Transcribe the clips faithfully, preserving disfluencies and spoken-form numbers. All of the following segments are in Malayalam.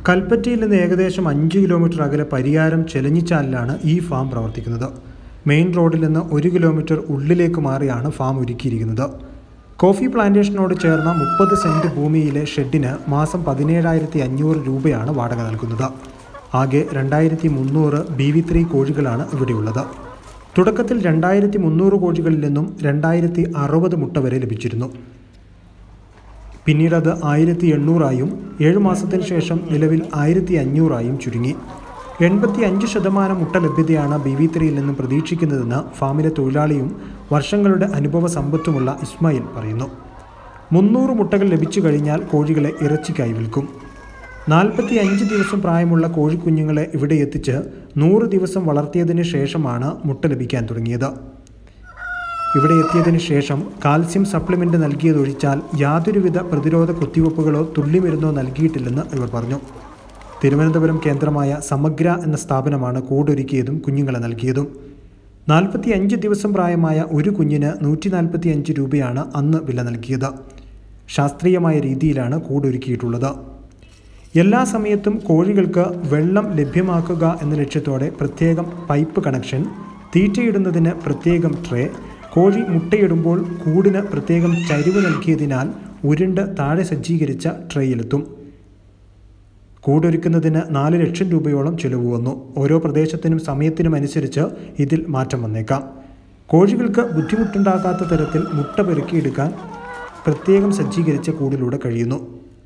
കൽപ്പറ്റയിൽ നിന്ന് ഏകദേശം അഞ്ച് കിലോമീറ്റർ അകലെ പരിയാരം ചെലഞ്ഞിച്ചാലിലാണ് ഈ ഫാം പ്രവർത്തിക്കുന്നത്. മെയിൻ റോഡിൽ നിന്ന് ഒരു കിലോമീറ്റർ ഉള്ളിലേക്ക് മാറിയാണ് ഫാം ഒരുക്കിയിരിക്കുന്നത്. കോഫി പ്ലാന്റേഷനോട് ചേർന്ന മുപ്പത് സെൻറ്റ് ഭൂമിയിലെ ഷെഡിന് മാസം പതിനേഴായിരത്തി അഞ്ഞൂറ് രൂപയാണ് വാടക നൽകുന്നത്. ആകെ രണ്ടായിരത്തി മുന്നൂറ് ബി വി ത്രീ കോഴികളാണ് ഇവിടെയുള്ളത്. തുടക്കത്തിൽ രണ്ടായിരത്തി മുന്നൂറ് കോഴികളിൽ നിന്നും രണ്ടായിരത്തി അറുപത് മുട്ട വരെ ലഭിച്ചിരുന്നു. പിന്നീട് അത് ആയിരത്തി എണ്ണൂറായും ഏഴു മാസത്തിന് ശേഷം നിലവിൽ ആയിരത്തി അഞ്ഞൂറായും ചുരുങ്ങി. എൺപത്തി അഞ്ച് ശതമാനം മുട്ട ലഭ്യതയാണ് ബി വി ത്രീയിൽ നിന്നും പ്രതീക്ഷിക്കുന്നതെന്ന് ഫാമിലെ തൊഴിലാളിയും വർഷങ്ങളുടെ അനുഭവ സമ്പത്തുമുള്ള ഇസ്മായിൽ പറയുന്നു. മുന്നൂറ് മുട്ടകൾ ലഭിച്ചു കഴിഞ്ഞാൽ കോഴികളെ ഇറച്ചിക്കായി വിൽക്കും. നാൽപ്പത്തി അഞ്ച് ദിവസം പ്രായമുള്ള കോഴിക്കുഞ്ഞുങ്ങളെ ഇവിടെ എത്തിച്ച് നൂറ് ദിവസം വളർത്തിയതിന് ശേഷമാണ് മുട്ട ലഭിക്കാൻ തുടങ്ങിയത്. ഇവിടെ എത്തിയതിനു ശേഷം കാൽസ്യം സപ്ലിമെൻ്റ് നൽകിയതൊഴിച്ചാൽ യാതൊരുവിധ പ്രതിരോധ കുത്തിവയ്പ്പുകളോ തുള്ളിമരുന്നോ നൽകിയിട്ടില്ലെന്ന് ഇവർ പറഞ്ഞു. തിരുവനന്തപുരം കേന്ദ്രമായ സമഗ്ര എന്ന സ്ഥാപനമാണ് കൂടൊരുക്കിയതും കുഞ്ഞുങ്ങളെ നൽകിയതും. നാൽപ്പത്തി അഞ്ച് ദിവസം പ്രായമായ ഒരു കുഞ്ഞിന് നൂറ്റി നാൽപ്പത്തി അഞ്ച് രൂപയാണ് അന്ന് വില നൽകിയത്. ശാസ്ത്രീയമായ രീതിയിലാണ് കൂടൊരുക്കിയിട്ടുള്ളത്. എല്ലാ സമയത്തും കോഴികൾക്ക് വെള്ളം ലഭ്യമാക്കുക എന്ന ലക്ഷ്യത്തോടെ പ്രത്യേകം പൈപ്പ് കണക്ഷൻ, തീറ്റയിടുന്നതിന് പ്രത്യേകം ട്രേ, കോഴി മുട്ടയിടുമ്പോൾ കൂടിന് പ്രത്യേകം ചരിവ് നൽകിയതിനാൽ ഉരുണ്ട് താഴെ സജ്ജീകരിച്ച ട്രേയിലെത്തും. കൂടൊരുക്കുന്നതിന് നാല് ലക്ഷം രൂപയോളം ചിലവ് വന്നു. ഓരോ പ്രദേശത്തിനും സമയത്തിനും അനുസരിച്ച് ഇതിൽ മാറ്റം വന്നേക്കാം. കോഴികൾക്ക് ബുദ്ധിമുട്ടുണ്ടാകാത്ത തരത്തിൽ മുട്ട പെറുക്കിയെടുക്കാൻ പ്രത്യേകം സജ്ജീകരിച്ച കൂടിലൂടെ കഴിയുന്നു.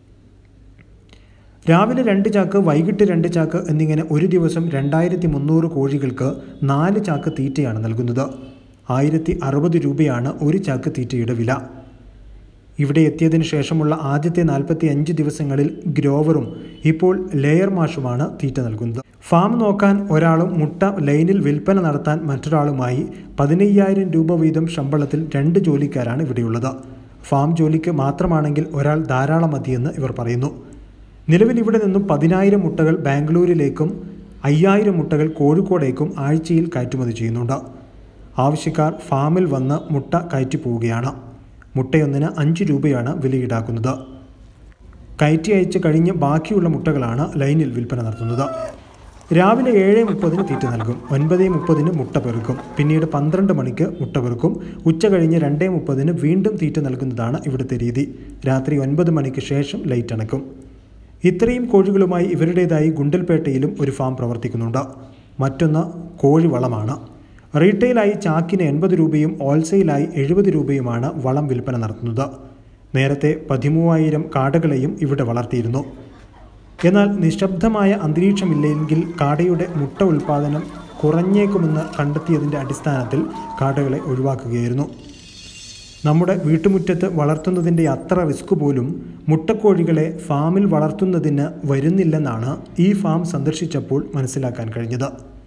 രാവിലെ രണ്ട് ചാക്ക്, വൈകിട്ട് രണ്ട് ചാക്ക് എന്നിങ്ങനെ ഒരു ദിവസം രണ്ടായിരത്തി മുന്നൂറ് കോഴികൾക്ക് നാല് ചാക്ക് തീറ്റയാണ് നൽകുന്നത്. ആയിരത്തി അറുപത് രൂപയാണ് ഒരു ചാക്ക് തീറ്റയുടെ വില. ഇവിടെ എത്തിയതിനു ശേഷമുള്ള ആദ്യത്തെ നാൽപ്പത്തി അഞ്ച് ദിവസങ്ങളിൽ ഗ്രോവറും ഇപ്പോൾ ലെയർ മാഷുമാണ് തീറ്റ നൽകുന്നത്. ഫാം നോക്കാൻ ഒരാളും മുട്ട ലൈനിൽ വിൽപ്പന നടത്താൻ മറ്റൊരാളുമായി പതിനയ്യായിരം രൂപ വീതം ശമ്പളത്തിൽ രണ്ട് ജോലിക്കാരാണ് ഇവിടെയുള്ളത്. ഫാം ജോലിക്ക് മാത്രമാണെങ്കിൽ ഒരാൾ ധാരാളം മതിയെന്ന് ഇവർ പറയുന്നു. നിലവിൽ ഇവിടെ നിന്നും പതിനായിരം മുട്ടകൾ ബാംഗ്ലൂരിലേക്കും അയ്യായിരം മുട്ടകൾ കോഴിക്കോടേക്കും ആഴ്ചയിൽ കയറ്റുമതി ചെയ്യുന്നുണ്ട്. ആവശ്യക്കാർ ഫാമിൽ വന്ന് മുട്ട കയറ്റി പോവുകയാണ്. മുട്ടയൊന്നിന് അഞ്ച് രൂപയാണ് വില ഈടാക്കുന്നത്. കയറ്റി അയച്ച് കഴിഞ്ഞ് ബാക്കിയുള്ള മുട്ടകളാണ് ലൈനിൽ വിൽപ്പന നടത്തുന്നത്. രാവിലെ ഏഴ് മുപ്പതിന് തീറ്റ നൽകും. ഒൻപത് മുപ്പതിന് മുട്ട പെറുക്കും. പിന്നീട് പന്ത്രണ്ട് മണിക്ക് മുട്ട പെറുക്കും. ഉച്ച കഴിഞ്ഞ് രണ്ട് മുപ്പതിന് വീണ്ടും തീറ്റ നൽകുന്നതാണ് ഇവിടുത്തെ രീതി. രാത്രി ഒൻപത് മണിക്ക് ശേഷം ലൈറ്റ് അണയ്ക്കും. ഇത്രയും കോഴികളുമായി ഇവരുടേതായി ഗുണ്ടൽപേട്ടയിലും ഒരു ഫാം പ്രവർത്തിക്കുന്നുണ്ട്. മറ്റൊന്ന് കോഴി വളമാണ്. റീറ്റെയിലായി ചാക്കിന് എൺപത് രൂപയും ഹോൾസെയിലായി എഴുപത് രൂപയുമാണ് വളം വിൽപ്പന നടത്തുന്നത്. നേരത്തെ പതിമൂവായിരം കാടകളെയും ഇവിടെ വളർത്തിയിരുന്നു. എന്നാൽ നിശബ്ദമായ അന്തരീക്ഷമില്ലെങ്കിൽ കാടയുടെ മുട്ട ഉൽപ്പാദനം കുറഞ്ഞേക്കുമെന്ന് കണ്ടെത്തിയതിൻ്റെ അടിസ്ഥാനത്തിൽ കാടകളെ ഒഴിവാക്കുകയായിരുന്നു. നമ്മുടെ വീട്ടുമുറ്റത്ത് വളർത്തുന്നതിൻ്റെ അത്ര റിസ്ക് പോലും മുട്ടക്കോഴികളെ ഫാമിൽ വളർത്തുന്നതിന് വരുന്നില്ലെന്നാണ് ഈ ഫാം സന്ദർശിച്ചപ്പോൾ മനസ്സിലാക്കാൻ കഴിഞ്ഞത്.